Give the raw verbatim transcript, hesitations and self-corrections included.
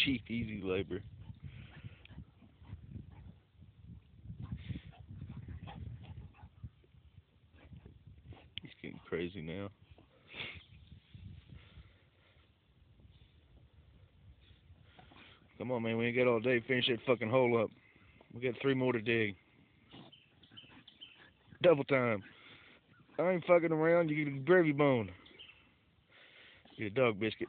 cheap, easy labor. He's getting crazy now. Come on, man. We ain't got all day. Finish that fucking hole up. We got three more to dig. Double time. I ain't fucking around. You get a gravy bone. Get a dog biscuit.